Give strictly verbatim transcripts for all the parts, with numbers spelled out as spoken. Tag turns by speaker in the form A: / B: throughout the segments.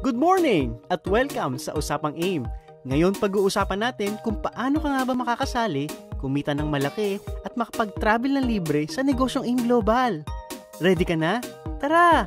A: Good morning at welcome sa Usapang AIM. Ngayon pag-uusapan natin kung paano ka nga ba makakasali, kumita ng malaki at makapag-travel ng libre sa negosyong AIM Global. Ready ka na? Tara!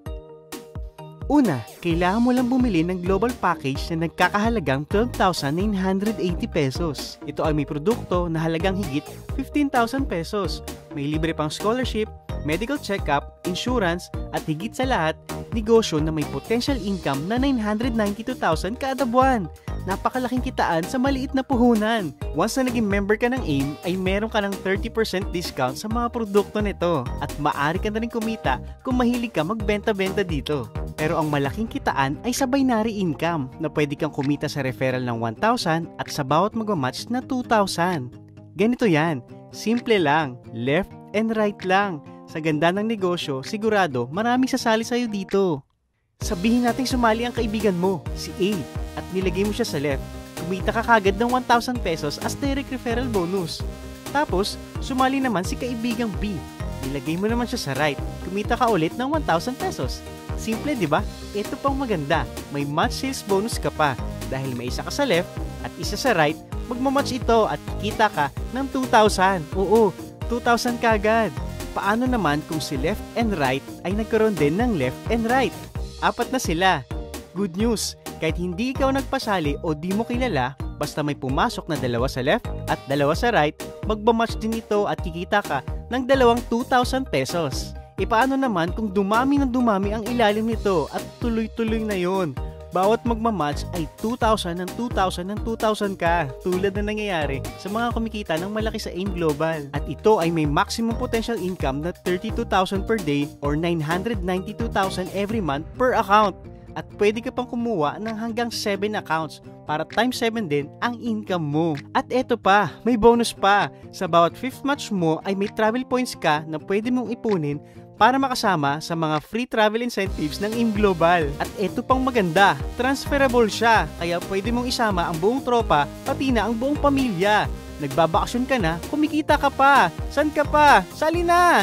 A: Una, kailangan mo lang bumili ng global package na nagkakahalagang twelve thousand nine hundred eighty pesos. Ito ay may produkto na halagang higit fifteen thousand pesos. May libre pang scholarship, medical check-up, insurance, at higit sa lahat, negosyo na may potential income na nine hundred ninety-two thousand kada buwan. Napakalaking kitaan sa maliit na puhunan. Once na naging member ka ng AIM, ay meron ka ng thirty percent discount sa mga produkto nito. At maaari ka na rin kumita kung mahilig ka magbenta-benta dito. Pero ang malaking kitaan ay sa binary income na pwede kang kumita sa referral ng one thousand at sa bawat magmamatch na two thousand. Ganito yan, simple lang, left and right lang. Sa ganda ng negosyo, sigurado maraming sasali sa'yo dito. Sabihin nating sumali ang kaibigan mo, si A, at nilagay mo siya sa left. Kumita ka kagad ng one thousand pesos as direct referral bonus. Tapos, sumali naman si kaibigang B. Nilagay mo naman siya sa right. Kumita ka ulit ng one thousand pesos. Simple, di ba? Ito pang maganda, may match sales bonus ka pa. Dahil may isa ka sa left at isa sa right, magmamatch ito at kikita ka ng two thousand. Oo, two thousand kagad. Paano naman kung si left and right ay nagkaroon din ng left and right? Apat na sila. Good news, kahit hindi ikaw nagpasali o di mo kilala, basta may pumasok na dalawa sa left at dalawa sa right, magmamatch din ito at kikita ka ng dalawang two thousand pesos. E paano naman kung dumami ng dumami ang ilalim nito at tuloy-tuloy na yon? Bawat magmamatch ay two thousand and two thousand and two thousand ka, tulad na nangyayari sa mga kumikita ng malaki sa AIM Global. At ito ay may maximum potential income na thirty-two thousand per day or nine hundred ninety-two thousand every month per account. At pwede ka pang kumuha ng hanggang seven accounts para times seven din ang income mo. At eto pa, may bonus pa. Sa bawat fifth match mo ay may travel points ka na pwede mong ipunin para makasama sa mga free travel incentives ng AIM Global. At eto pang maganda, transferable siya, kaya pwede mong isama ang buong tropa, pati na ang buong pamilya. Nagbabakasyon ka na, kumikita ka pa. San ka pa? Sali na!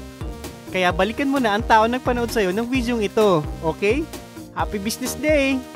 A: Kaya balikan mo na ang tao nagpanood sa'yo ng videong ito, okay? Happy Business Day!